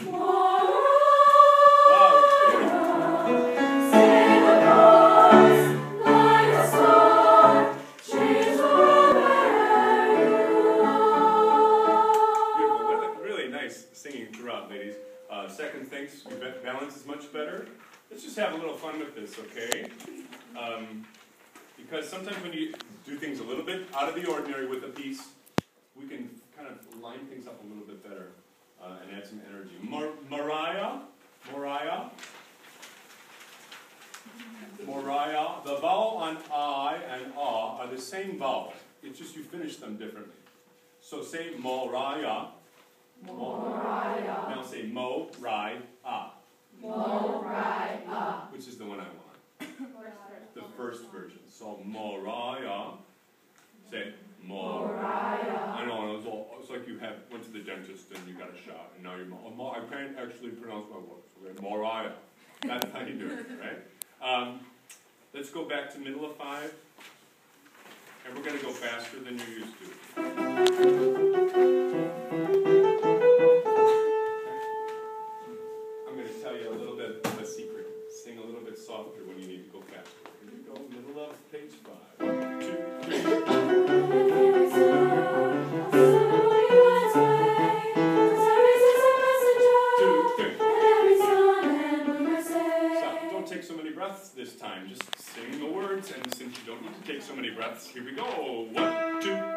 Second thinks balance is much better. Let's just have a little fun with this, okay? Because sometimes when you do things a little bit out of the ordinary with a piece, we can kind of line things up a little bit better and add some energy. Mariah. The vowel on I and ah are the same vowel. It's just you finish them differently. So say Mariah. Now say Mo-ri-ah. Mo-ri-ah. Which is the one I want? The first version. So Mariah. Say Mariah. I know, it's like you went to the dentist and you got a shot, and now you're I can't actually pronounce my words. Okay? Mariah. That's how you do it, right? Let's go back to middle of 5. And we're going to go faster than you're used to. I'm going to tell you a little bit of a secret. Sing a little bit softer when you need to go faster. Here we go, middle of page 5. 1, 2, 3. Stop. Don't take so many breaths this time. Just sing the words, and since you don't need to take so many breaths, here we go. 1, 2,